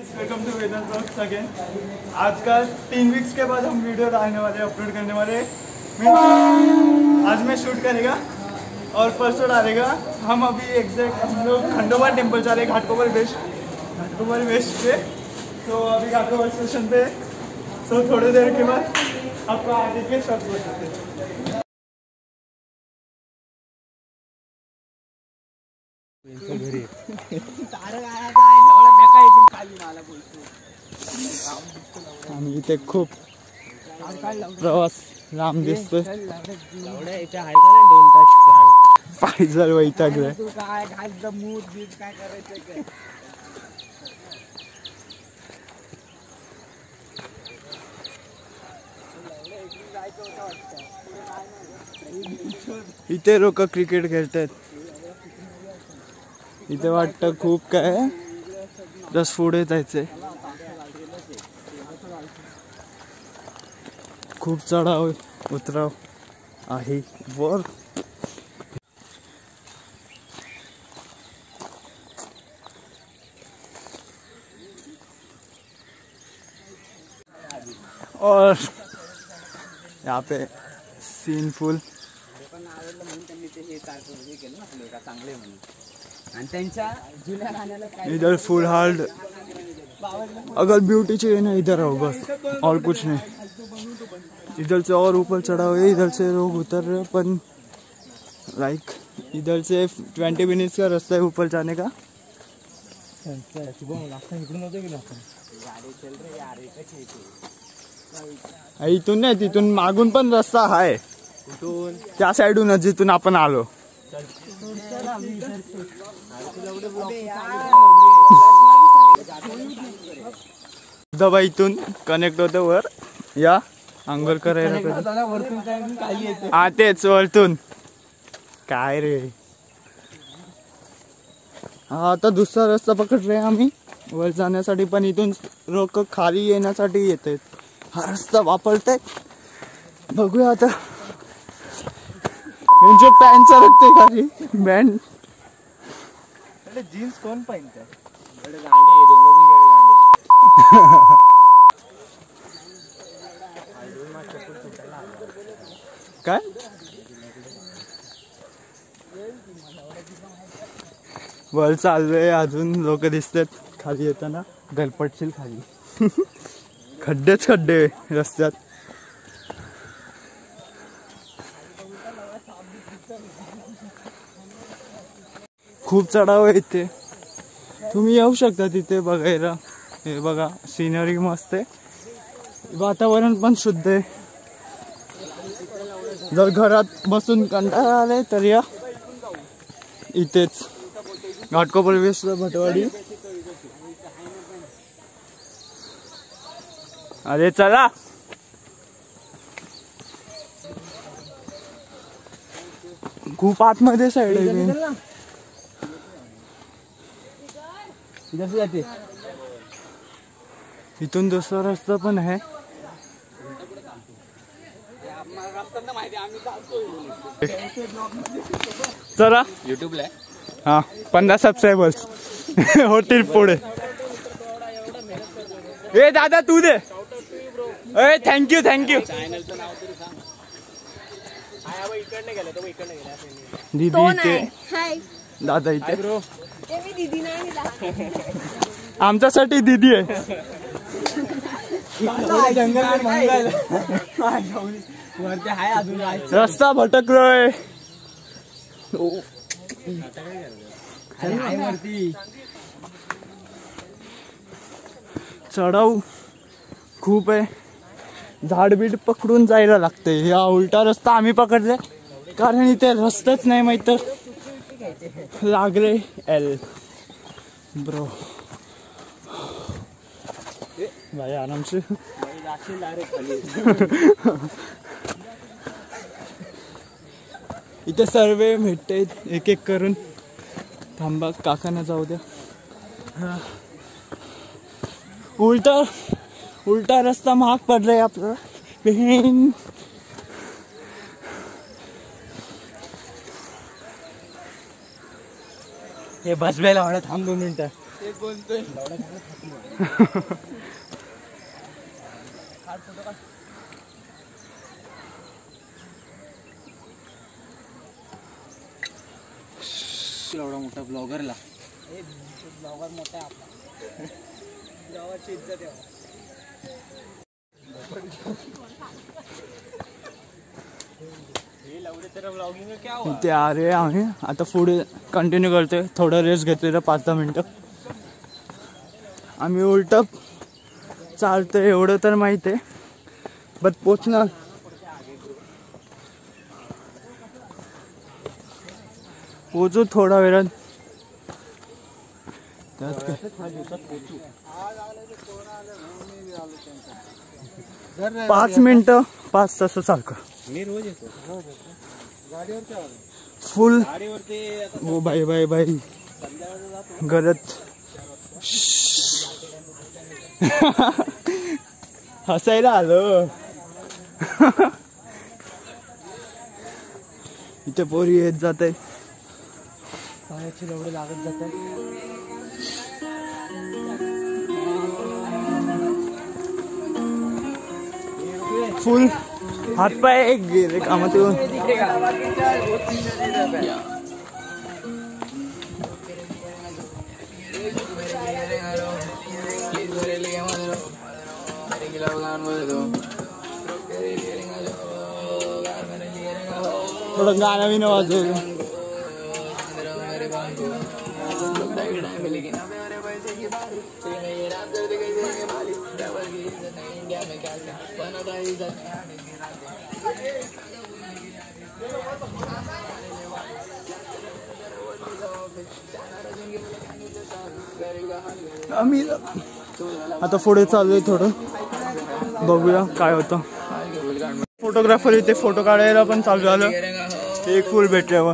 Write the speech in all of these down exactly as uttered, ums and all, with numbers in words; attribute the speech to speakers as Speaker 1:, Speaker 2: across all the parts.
Speaker 1: Welcome to Vedant blogs again. आज का तीन वीक्स के बाद हम वीडियो डालने वाले अपलोड करने वाले। आज मैं शूट करेगा और परसों डालेगा। हम अभी एग्जैक्ट हम लोग खंडोबा टेम्पल जा रहे हैं, घाटकोपर वेस्ट घाटकोपर वेस्ट पे। तो अभी घाटकोपर स्टेशन पे। तो थोड़ी देर के बाद आपको आगे के शॉट बताते हैं। आणि इथे खूप प्रवास लांब दिसतोय। पायजल वैतागले। इथे लोक क्रिकेट खेळतात। इथे वाटतं खूप काय जस्ट पुढे जायचंय। खूप चढाव उतराव आहे वर। और यहाँ पे सीन फुल। इधर फुल हार्ड अगर ब्यूटी चाहिए ना इधर आओ बस, और कुछ नहीं। इधर से और ऊपर चढ़ा हुआ है, इधर से लोग उतर रहे पर लाइक इधर से ट्वेंटी मिनट्स का रास्ता है ऊपर जाने का। इथून नाही तिथून मागून पण रस्ता आहे, त्या साइडून जिथून आपण आलो। दबा इथून कनेक्ट होतं वर या अंघोळ करायला। हा तेच वरतून काय रे। हा आता दुसरा रस्ता पकडलोय आम्ही वर जाण्यासाठी, पण इथून लोक खाली येण्यासाठी येत आहेत। हा रस्ता वापरतायत, बघूया आता। म्हणजे पॅन्ट सरकते खाली बँड। जीन्स कोण पाहिजे? काय वर चाललोय, अजून लोक दिसतात खाली येताना। गलपटशील खाली खड्डेच खड्डे रस्त्यात। खूप चढाव आहे इथे, तुम्ही येऊ शकता तिथे बघायला। हे बघा सीनरी मस्त आहे, वातावरण पण शुद्ध आहे। जर घरात बसून कंटाळा आलाय तर या इथेच घाटकोपर वेस्ट भटवाडी। अरे चला खूप आतमध्ये साईड आहे। जाते इथून दुसरा रस्ता पण आहे। चला यूट्यूबला हा पन्नास सबस्क्रायबर्स होतील पुढे। ए दादा तू दे। ए थँक्यू थँक्यू। दीदी इथे, दादा इथे। आमच्यासाठी दीदी आहे। रस्ता भटकलोय। चढाव खूप आहे, झाडबीड पकडून जायला लागते। या उलटा रस्ता आम्ही पकडले कारण इथे रस्ताच नाही माहित, तर लागले एल ब्रो। भाई आराम से। इथे सर्वे भेटते एक एक करून। थांबा काकांना जाऊ द्या। उलटा उलटा रस्ता महाग पडलाय आपल्याला। हे बसलेला वाटत थांब दोन मिनिटं।
Speaker 2: एवढा मोठा ब्लॉगरला ब्लॉगर मोठा आहे आपला गावाची इज्जत आहे.
Speaker 1: ते अरे आम्ही आता पुढे कंटिन्यू करतोय. थोडं रेस्ट घेतलेलं पाच दहा मिनटं. आम्ही उलट चालतोय एवढं तर माहित आहे. बट पोचणार पोचू थोडा वेळात. पाच मिनिटं पाच तास सारखं
Speaker 2: मी रोज येतो गाडीवर
Speaker 1: फुल. हो बाई बाई बाई गरज हसायला आलो. इथे पोरी येत जात आहे.
Speaker 2: पायाची लवडे लागत जात आहे.
Speaker 1: फुल हातपाय गेले कामात. थोडं गाणं विणं वाजवलं. आम्ही आता पुढे चाललोय. थोडं बघूया काय होतं. फोटोग्राफर इथे फोटो काढायला पण चालू झालं. एक फुल भेटल्यावर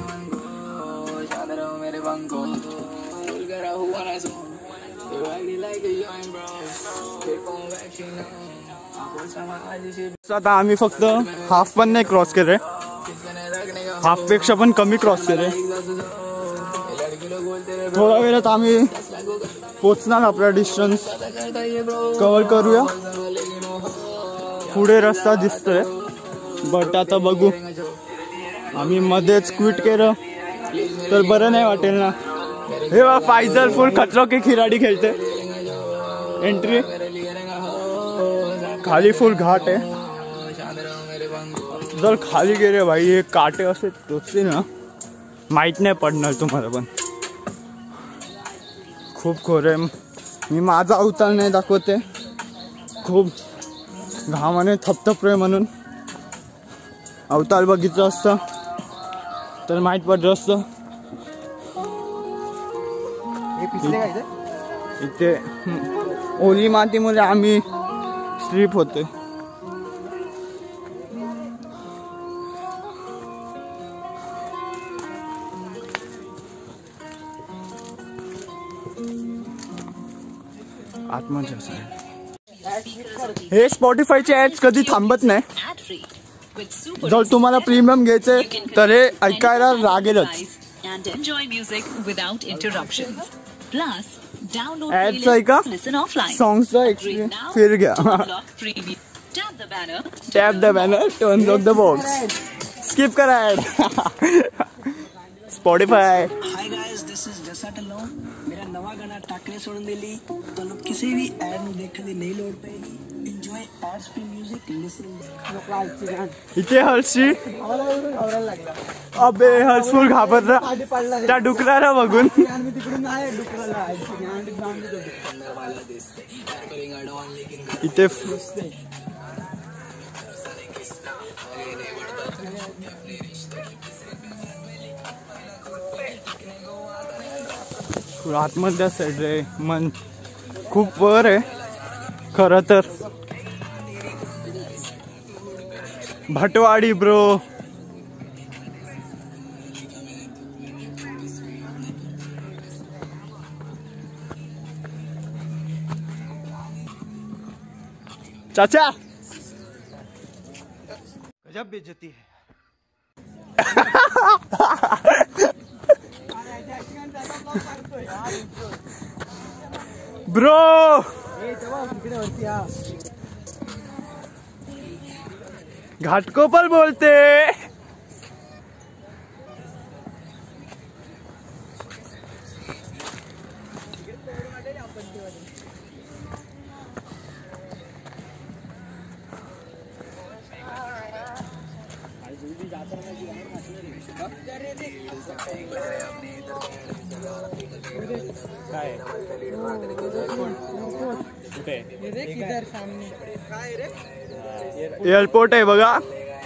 Speaker 1: आता आम्ही फक्त हाफ पण नाही क्रॉस केले. हाफ पेक्षा पण कमी क्रॉस केले. थोड्या वेळात आम्ही पोचणार. आपला डिस्टन्स कव्हर करूया. पुढे रस्ता दिसतोय बट आता बघू. आम्ही मध्येच क्विट केलं तर बरं नाही वाटेल ना. हे बा फायझल फुल खतरो के खिलाडी खेळते. एंट्री खाली फुल घाट आहे. जर खाली गेले भाई हे काटे असे टोचते ना माहित नाही पडणार तुम्हाला. पण खूप खोर आहे. मी माझा अवतार नाही दाखवते. खूप घामाने थपथपलोय म्हणून. अवतार बघितलं असतं तर माहित पडलं असतं. इथे ओली मातीमुळे आम्ही स्लिप होते. आत्मजा हे स्पॉटिफायचे ऍड्स कधी थांबत नाही. जर तुम्हाला प्रीमियम घ्यायचे तर हे ऐकायला लागेलच. ऍड्स ऐका सॉंग्सचा एक्सपिरियन्स फिर घ्या. Tap the banner turn off the box. Skip करा ad. Spotify.
Speaker 2: Hi guys this is Jassa Dhillon. मेरा नवा गाना टाकरे सुन दिली ਤੁਹਾਨੂੰ ਕਿਸੇ ਵੀ ਐਡ ਨੂੰ ਦੇਖਣ ਦੀ ਨਹੀਂ ਲੋੜ ਪਏਗੀ. enjoy ads free music listening.
Speaker 1: इथे हर्षी अबे हर्षफुल घाबरला त्या डुकराला बघून. इथे आतमधल्या साईड रे मन खूप वर आहे खरं तर. भटवाडी ब्रो. चाचा गजब बेइज्जती है. ब्रो घाटकोपर बोलते। एअरपोर्ट आहे बघा।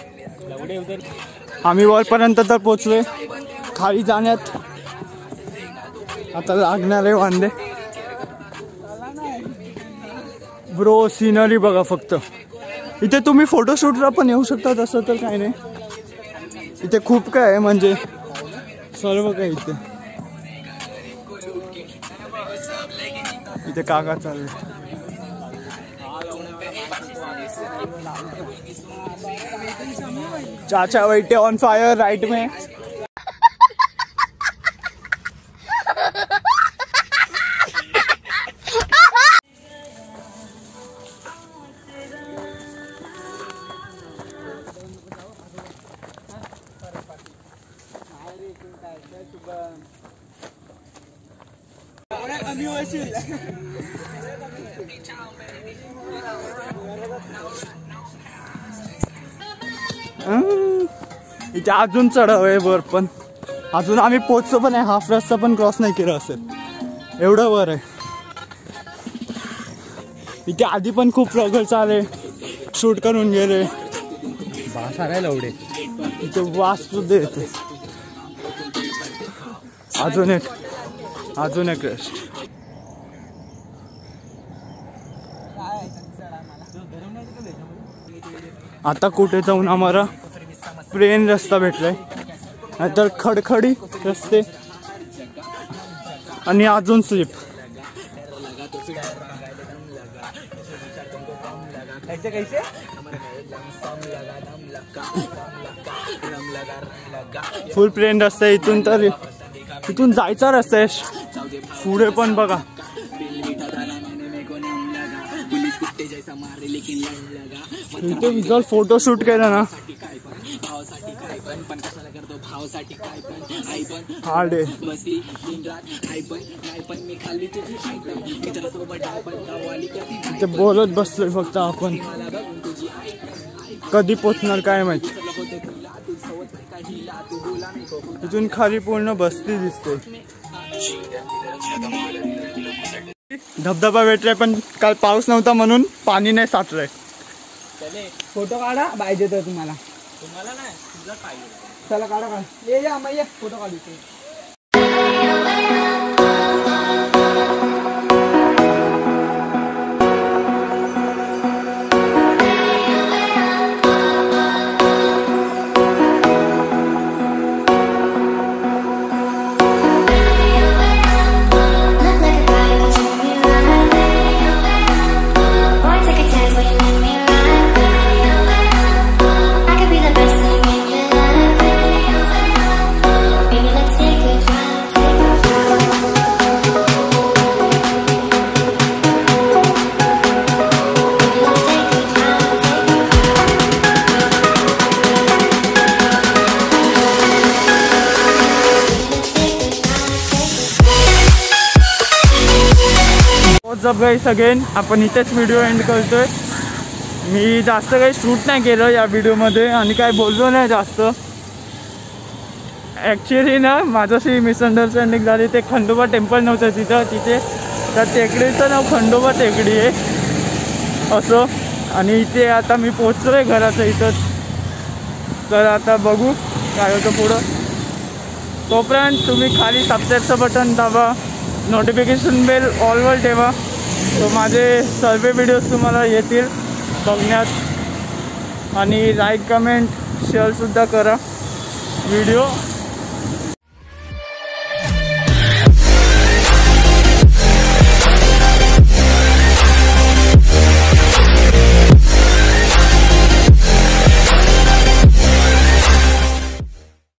Speaker 1: आम्ही वरपर्यंत तर पोहोचलोय, खाली जाण्यात आता लागणार आहे वांदे। ब्रो सिनरी बघा फक्त, इथे तुम्ही फोटोशूटला पण येऊ शकता, तसं तर काही नाही, इथे खूप काय आहे, म्हणजे सर्व काही इथे इथे काका चालले। चाचा बैठे ऑन फायर राइट में। इथे अजून चढाव आहे वर, पण अजून आम्ही पोहोचतो पण आहे, हाफ रस्ता पण क्रॉस नाही केला असेल, एवढं वर आहे। इथे आधी पण खूप स्ट्रगल चाले, शूट करून गेले, एवढे इथे वास सुद्धा येते। अजून एक अजून एक रेस्ट। आता कुठे जाऊन आम्हाला प्लेन रस्ता भेटलाय, नाहीतर खडखडी रस्ते आणि अजून स्लिप। फुल प्लेन रस्ता आहे इथून, तर इथून जायचा रस्ता आहे पुढे पण बघा। इथे जर फोटो शूट केला ना हार्ड आहे। इथे बोलत बसलोय फक्त आपण, कधी पोचणार काय माहिती। इथून खाली पूर्ण बस्ती दिसते, धबधबा भेटलाय, पण काल पाऊस नव्हता म्हणून पाणी नाही साठलंय।
Speaker 3: फोटो काढा पाहिजे तर तुम्हाला, तुम्हाला नाही तुझा पाहिजे, चला काढा काढा, ये या मग ये फोटो काढू।
Speaker 1: व्हॉट्सअप गाइस अगेन, आपण इथेच व्हिडिओ एंड करतोय। मी जास्त काही शूट नाही केलं या व्हिडिओमध्ये आणि काय बोललो नाही जास्त। ॲक्च्युली ना माझ्याशी मिसअंडरस्टँडिंग झाली, ते खंडोबा टेम्पल नव्हतं तिथं, तिथे त्या टेकडीचं नाव खंडोबा टेकडी आहे असं, आणि इथे आता मी पोचलो आहे घराचं इथंच। तर आता बघू काय होतं पुढं। तोपर्यंत तुम्ही खाली सबस्क्राईबचं बटन दाबा, नोटिफिकेशन बेल ऑलवर ठेवा, तो माझे सर्व व्हिडिओज तुम्हाला येतील बघण्यात। आणि लाईक कमेंट शेअरसुद्धा करा व्हिडिओ।